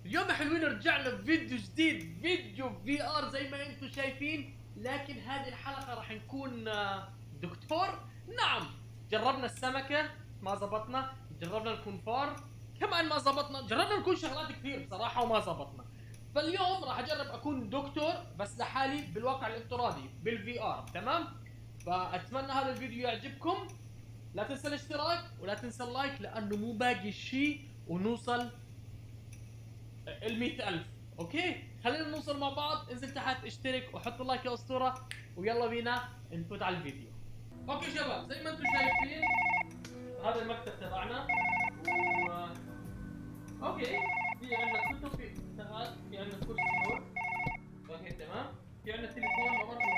اليوم يا حلوين رجعنا بفيديو جديد، فيديو في ار زي ما انتم شايفين. لكن هذه الحلقة راح نكون دكتور. نعم، جربنا السمكة ما زبطنا، جربنا نكون فار كمان ما زبطنا، جربنا نكون شغلات كثير بصراحة وما زبطنا. فاليوم راح اجرب اكون دكتور بس لحالي بالواقع الافتراضي بالفي ار. تمام؟ فاتمنى هذا الفيديو يعجبكم. لا تنسى الاشتراك ولا تنسى اللايك لانه مو باقي شيء ونوصل ال 100,000. اوكي، خلينا نوصل مع بعض. انزل تحت اشترك وحط اللايك يا اسطوره، ويلا بينا نفوت على الفيديو. اوكي شباب، زي ما انتم شايفين هذا المكتب تبعنا اوكي، في عندنا كتب، في كتابات، في عندنا كرسي هون. اوكي تمام، في عندنا تليفون ما بعرف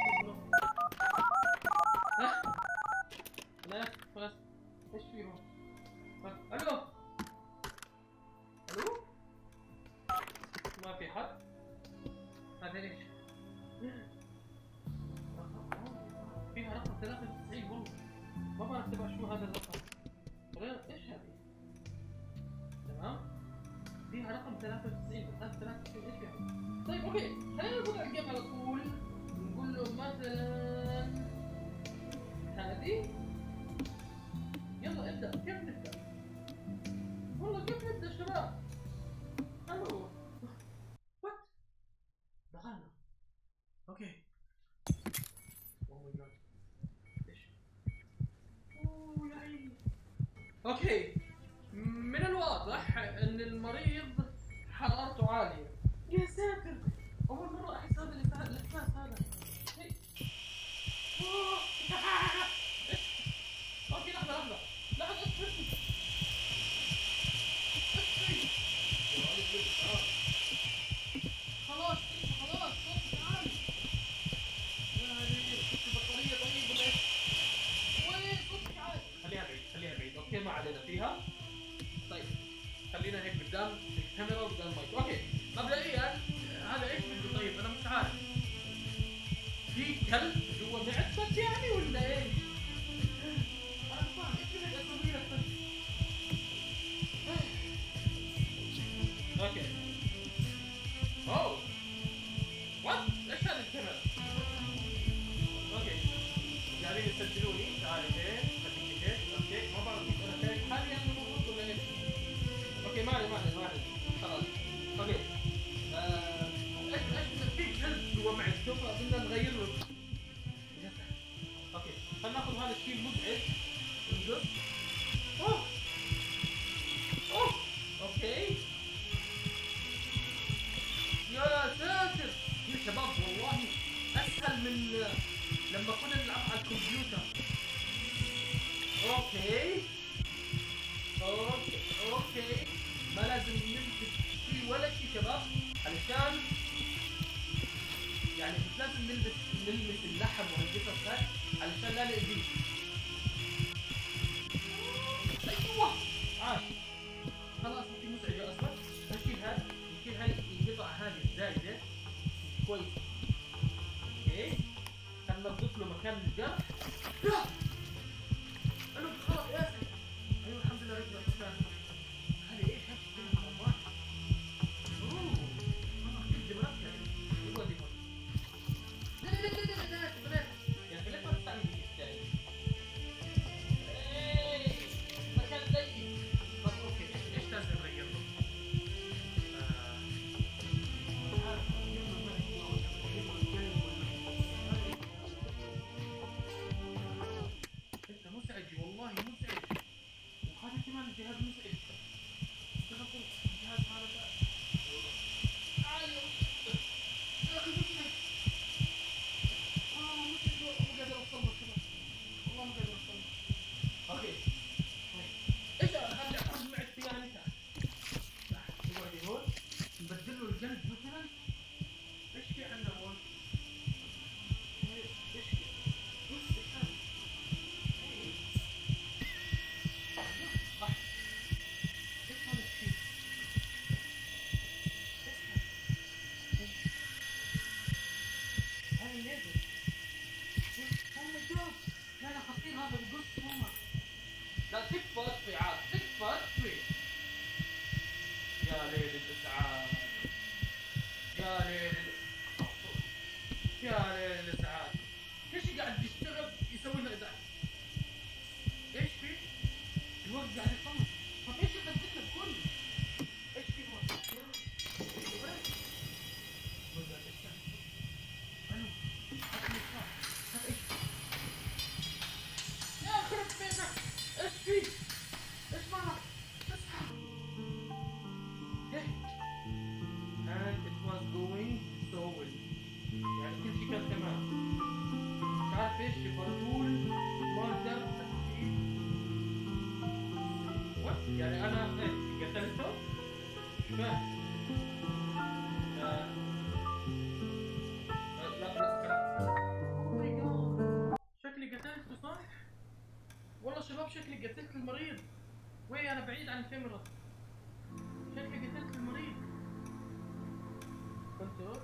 لا خلاص. ايش في هون؟ الو الو، ما في حد. هذا ليش؟ فيها رقم 93 والله ما بعرف تبع شو هذا الرقم. ايش هذه؟ تمام؟ فيها رقم 93 بس هذا 93 ايش فيها؟ طيب اوكي، خلينا نفوت على الجيم على طول. نقول له مثلا هذه. يلا ابدا، كيف نبدا؟ والله كيف نبدا شباب؟ الو وات؟ دخلنا. اوكي. اوه ماي جاد، ايش؟ اوه يا عيني. اوكي، من الواضح ان المريض حرارته عالية. يا ساتر، اول مرة احس هذا الاحساس هذا. اوكي لحظة لحظة لحظة، اصبري خلاص خلاص صوتك عالي. يا هذه البطارية طيب ولا ايش؟ وين صوتك عالي؟ خليها بعيد خليها بعيد. اوكي ما علينا فيها. طيب خلينا هيك قدام الكاميرا وقدام المايك. اوكي مبدئيا هذا ايش بده؟ طيب انا مش عارف، في كلب جوا معدتك يعني ولا ايش؟ انا مش فاهم ايش بدك اسوي لك طيب؟ اوكي. اوه وات؟ ايش هذه الكاميرا؟ اوكي قاعدين يسجلوني. تعالي هيك خليكي هيك. اوكي ما بعرف كيف انا شايف حالي انا المفروض ولا ايش؟ اوكي ما علي ما علي ما علي خلاص. اوكي ايش في كلب جوا معدته فبدنا نغير له. اوكي خلينا ناخذ هذا الشيء المزعج ونقص. اوه اوه اوكي يا ساتر يا شباب، والله اسهل من لما كنا نلعب على الكمبيوتر. اوكي اوكي اوكي، ما لازم نمسك شيء ولا شيء شباب، علشان يعني مش لازم نلمس اللحم وهالقصص هاي علشان لا نأذيه. ايوه عاش. خلاص انت مزعجة اصلا. نشيل هذا، نشيل هاي القطع هذه الزايدة كويس. اوكي خلنا نضيف له مكان للجرح. لا انا خلاص يا اسف. ايوه الحمد لله رجع مكان. هذه ايش هذه الامراض؟ اوه كيف جبرتها؟ ايوه دي لا لا لا لا لا لا يا اخي ليش ما تستعمل الاشياء؟ ايه مكان ضيق. طب اوكي ايش لازم نغير له؟ انت مزعج والله مزعج، وهذا كمان الجهاز مزعج. الجهاز هذا عالي يا اخي مزعج. مزعج مو قادر اوصل له كذا، والله مو قادر اوصل له. اوكي ايش هذا اخذ معدتي يعني تحت. اقعدي هون نبدل له الجلد مثلا. ايش في عندنا هون؟ ايش في؟ بص ايش هذا؟ صح ايش هذا الشيء؟ هذا الليزر. اوه ماي جاد، لا لا خطير هذا بقص والله. لا تكفى اطفي عاد، تكفى اطفي. يا ليل الاسعاف. فاهم. شكلي قتلته صح؟ والله شباب شكلي قتلت المريض. وين انا بعيد عن الكاميرا. شكلي قتلت المريض. كنترول.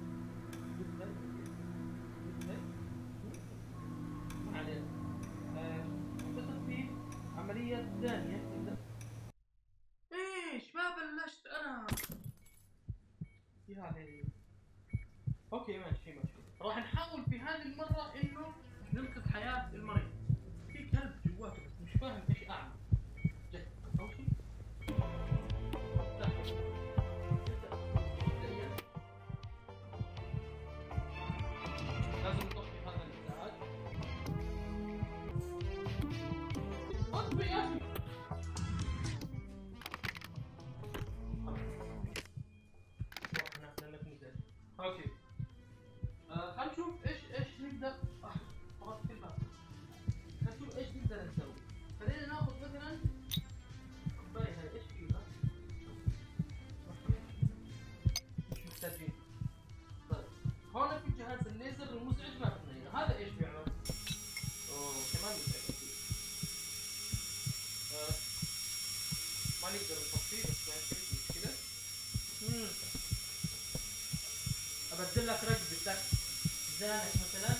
ما علينا. اعتقد في عملية ثانية. ايش ما بلشت انا. يعني اوكي ماشي. راح نحاول في هذه المرة انه ننقذ حياة المريض. في كلب جواته بس مش فاهم ايش اعمل. جد اول شيء لازم نطفي هذا الازعاج. اطفي يا اخي. اوكي خلينا نشوف ايش نقدر. خلاص كلمة. خلينا نشوف ايش نقدر نسوي. خلينا ناخذ مثلا كوباية. هاي ايش فيها؟ مش محتاجين. طيب هون في جهاز الليزر المزعج ما بدنا اياه. هذا ايش بيعمل؟ اوه كمان مزعج. ما نقدر نطفيه بس ما في مشكلة. ابدل لك رقبة بدك زانك مثلا.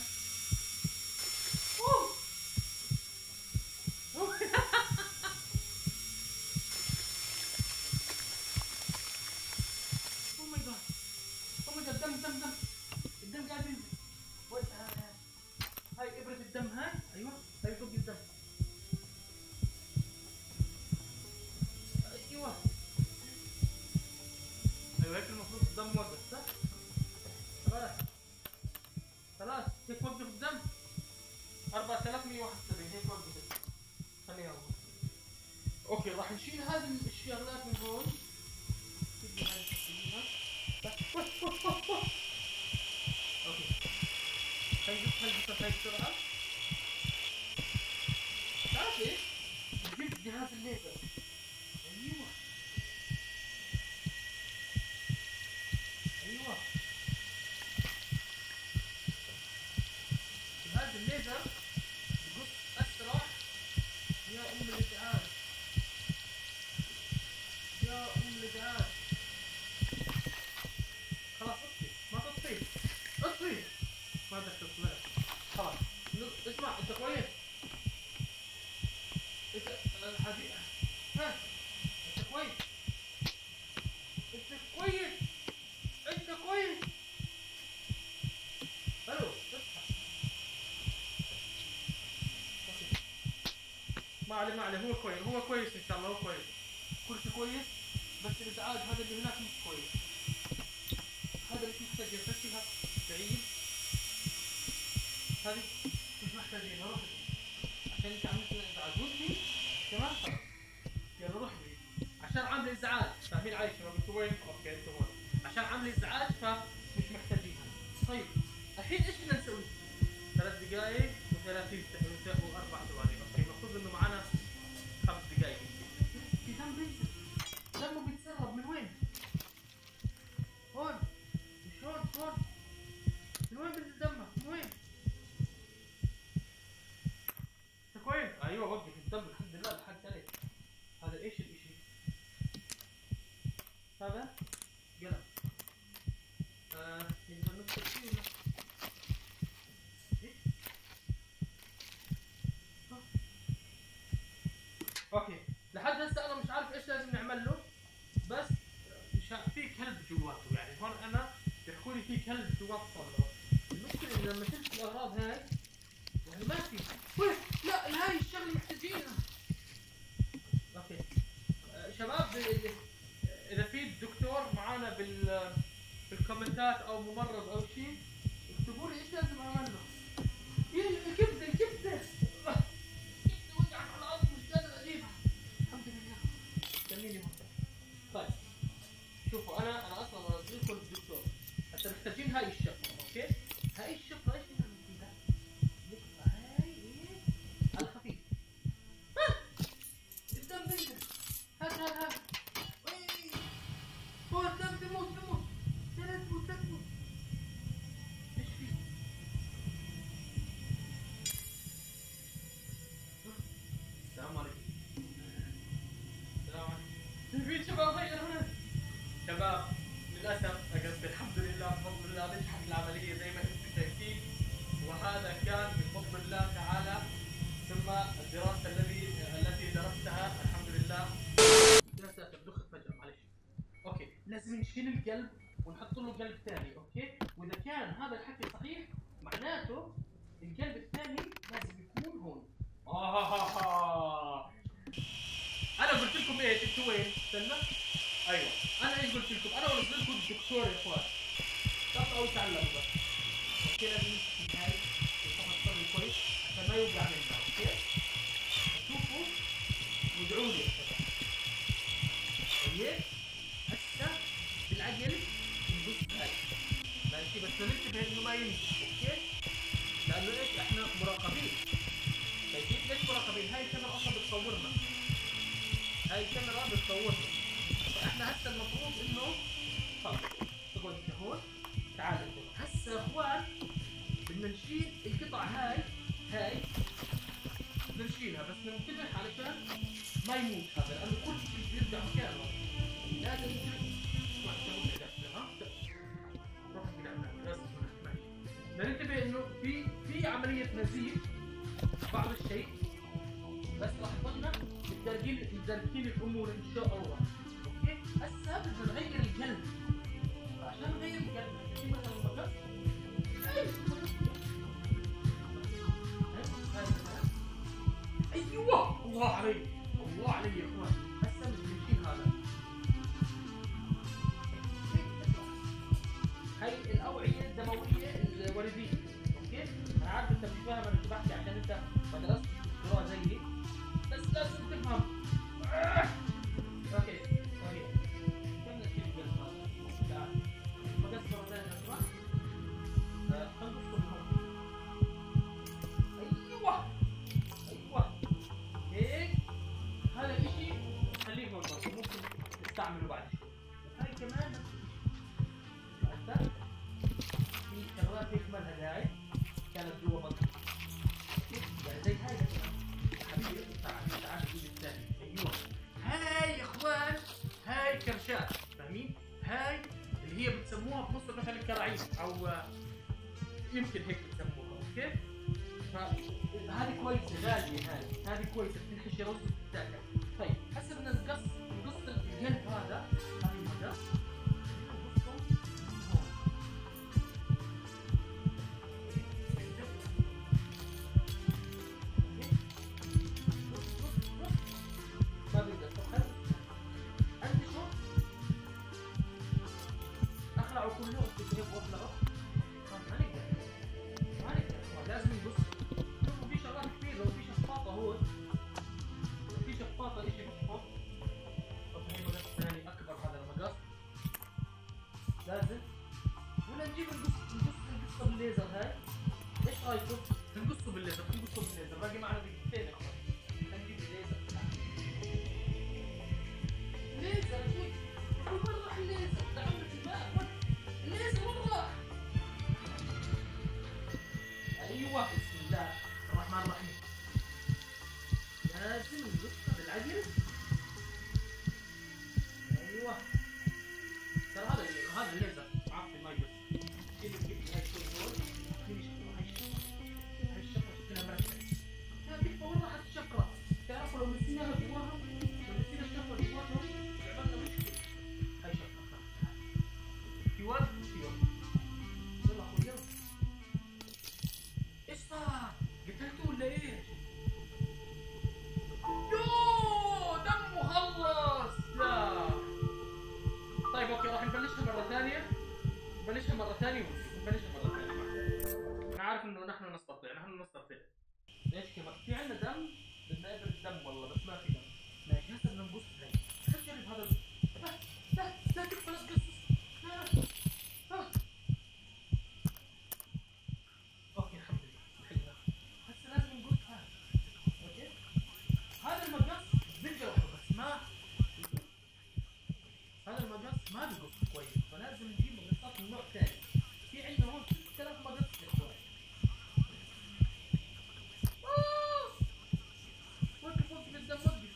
اوه ماي جاد دم الدم قاعد ينزل. وين هاي ابرة الدم هاي. ايوه هاي فوق الدم. ايوه هيك المفروض الدم وقف صح؟ خلاص هيك وقف الدم. 4171 هيك وقفت. خليها وقف. اوكي راح نشيل هذه الشغلات من هون. اوكي خلي بسرعة. تعرف ايش؟ جبت جهاز الليزر. ايوه جهاز الليزر بقص اسرع. يا ام الازعاج. خلاص اطفي. ما تطفي. ما بدك تطفي. خلاص اسمع انت كويس. انت الحديد. ها انت كويس. الو اصحى. ما عليه هو كويس ان شاء الله. هو كويس. كل شيء كويس. بس الازعاج هذا اللي هناك مش كويس. هذا اللي محتاج يفكها بعيد. هذه مش محتاجينها. روح عشان انت عملت الازعاج. وانتي كمان خلاص. يلا روح بعيد عشان عامل ازعاج. فاهمين علي شباب؟ انتوا وين؟ اوكي انتوا هون. عشان عامل ازعاج فمش محتاجينها. طيب الحين ايش بدنا نسوي؟ 3 دقائق و30 و4 ثواني. اوكي المفروض انه معنا 5 دقائق. في دم بينزل. دمه بيتسرب من وين؟ هون. مش هون. من وين بينزل دمك؟ من وين؟ انت كويس؟ ايوه وقف الدم الحمد لله لحد عليك. هذا ايش الاشي؟ هذا قلم. نقدر نكتب فيه ولا؟ اوكي لحد هسه انا مش عارف ايش لازم نعمل له. بس في كلب جواته. يعني هون انا بيحكوا لي في كلب جوات الصندوق. المشكله انه لما شفت الاغراض هاي يعني ما في. لا هاي الشغله محتاجينها. اوكي شباب اذا في دكتور معانا بالكومنتات او ممرض او شيء اكتبوا لي ايش لازم اعمل له. الكبده وقعت على الارض مش قادر اجيبها. الحمد لله. خليني هون. طيب شوفوا انا اصلا انزل لكم الدكتور. حتى محتاجين هاي الشفره. اوكي هاي الشفره ايش نعمل فيها؟ نقطع هاي على الخفيف. الدم بينزل. هات للاسف قصدي الحمد لله بفضل الله نجحت العمليه زي ما انتم شايفين، وهذا كان بفضل الله تعالى، ثم الدراسه التي درستها الحمد لله. يا ساتر دخت فجاه معلش. اوكي لازم نشيل القلب ونحط له قلب ثاني، اوكي؟ واذا كان هذا الحكي صحيح معناته القلب الثاني لازم يكون هون. انا قلت لكم ايش؟ انتوا وين؟ استنى. ايوه انا ايش قلت لكم؟ انا ونزلت لكم الدكتور يا اخوان. تقطعوا وتعلموا بس. اوكي لازم نمسك هاي الطبق تصلي كويس عشان ما يوقع مننا، اوكي؟ شوفوا وادعوا لي يا شباب. طيب هسه بالعقل نبص هاي. ماشي بس ننتبه انه ما يمشي، اوكي؟ لانه ايش؟ احنا مراقبين. شايفين ليش مراقبين؟ هاي الكاميرا اصلا بتصورنا. هاي الكاميرا بتصورنا. فاحنا هسه المفروض انه خلص تقعد انت هون. تعال انت هسه يا اخوان بدنا نشيل القطع هاي بدنا نشيلها، بس ننتبه علشان ما يموت هذا، لانه كل شيء يرجع مكانه. لازم بدنا ننتبه انه في عمليه نزيف بعض الشيء، بس راح تضلنا متداركين الامور ان شاء الله. اوكي هسه بدنا نغير القلب. عشان نغير القلب في مثلا مقص. ايوه الله علي الله علي يا اخوان. هسه بدنا نشيل هذا. هاي الاوعيه الدمويه الورديه. اوكي انا عارف انت مش فاهم انا شو بحكي عشان انت ما درستش دكتوراه زيي، بس لازم تفهم. اوكي طيب كم نشيل القلب هذا؟ تعال مقص مره ثانيه اسمع. خلينا نقصه من هون. ايوه هيك. هذا الاشي خليه هون برضه ممكن نستعمله بعد شوي. هاي كمان في شغلات هيك منها هاي كانت جوا بطني. يعني زي هاي مثلا حبيبي تعال الجزء الثاني. ايوه هاي يا اخوان هاي كرشات، فاهمين؟ هاي اللي هي بتسموها بمصر مثلا كراعين او يمكن هيك بتسموها، اوكي؟ فهذه كويسه غاليه، هذه كويسه بتنحشي رز وبتتاكل. طيب هسه بدنا نقص القلب هذا. هذا المقص ما بيقدر. طب خلص انتشوا اخلعوا كله هيك واطلعوا. ما نقدر لازم نقص. شوفوا في شغلات كثير. لو في شفاطه هون، لو في شفاطه اشي بشفط. طب هي مقص ثاني اكبر. هذا المقص لازم ولا نجيب نقصه بالليزر. هاي ايش رايكم؟ نقصه بالليزر باقي معنا دقيقتين يا اخوان. نجيب الليزر. الليزر وين راح الليزر؟ تعمل الباب الليزر وين راح؟ ايوه بسم الله الرحمن الرحيم. لازم نقصها بالعقل. ايوه ترى هذا الليزر عفوا ما يقص. شيل هاي شوي هون. هاي الشفره شكلها مركبه. كيف وين راحت الشفره؟ تعرفوا لو نسيناها جواها، لو نسينا الشفره جواها عملنا مشكله. هاي شفره في ورد يلا اخوي يلا. ايش صار؟ قتلته ولا ايش؟ يوه دمه خلص. لا طيب اوكي راح نبلشها مره ثانيه. نبلشها مره ثانيه. انا عارف انه نحن نستطيع. ليش كمان؟ في عندنا دم بدنا نقبل الدم والله بس ما في دم. ماشي هسه بدنا نقص هاي. خلينا نجرب هذا. لا تقفل قصص. اوكي الحمد لله. هسه لازم نقص هذا. اوكي هذا المقص بنجرحه بس ما هذا المقص ما بيقص كويس، فلازم نجيب مقصات من نوع ثاني. في عندنا هون 6000 مقص يا اخوان. وقف الدم وقف.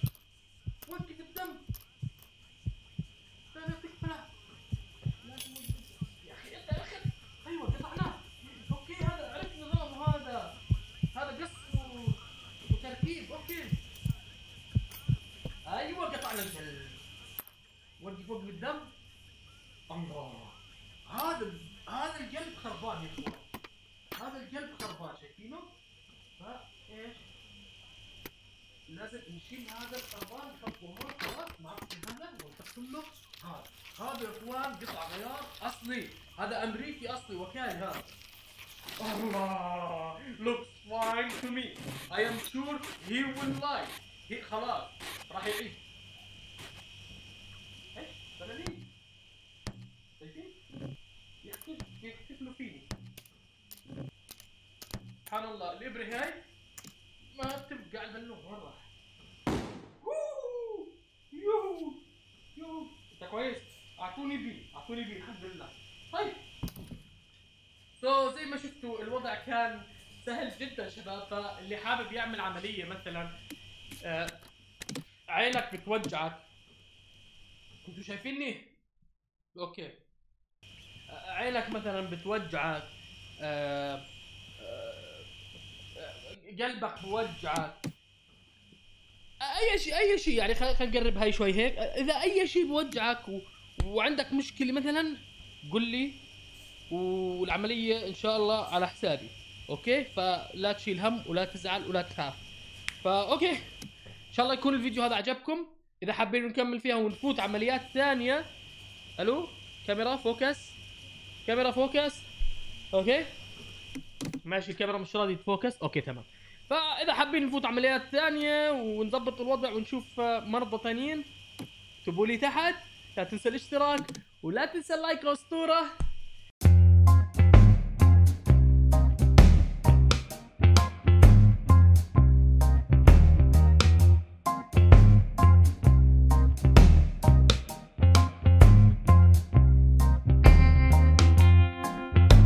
الله، هذا القلب خربان يا اخوان، هذا القلب خربان شايفينه؟ فايش؟ لازم نشيل هذا الخربان نحطه هون خلاص مع هذا ونحط له هذا يا اخوان قطع غيار اصلي، هذا امريكي اصلي وكالي هذا. الله looks fine to me. I am sure he will like. هي خلاص راح يعيش. ايش؟ بلالين. شايفين؟ يحتفلوا فيني. سبحان الله الابره هاي ما بتبقى على البالون وين راح؟ يو انت كويس؟ اعطوني بي الحمد لله. طيب زي ما شفتوا الوضع كان سهل جدا شباب. فاللي حابب يعمل عمليه مثلا عينك بتوجعك، انتوا شايفيني؟ اوكي، عينك مثلا بتوجعك، قلبك بوجعك، اي شيء يعني خلينا نقرب هاي شوي هيك. اذا اي شيء بوجعك وعندك مشكله مثلا قل لي، والعمليه ان شاء الله على حسابي. اوكي، فلا تشيل هم ولا تزعل ولا تخاف. اوكي ان شاء الله يكون الفيديو هذا عجبكم. اذا حابين نكمل فيها ونفوت عمليات ثانيه، الو كاميرا فوكس، كاميرا فوكس. اوكي ماشي، الكاميرا مش راضي تفوكس. اوكي تمام. فاذا حابين نفوت عمليات ثانيه ونظبط الوضع ونشوف مرضى ثانيين، اكتبوا لي تحت. لا تنسى الاشتراك ولا تنسى اللايك يا اسطوره.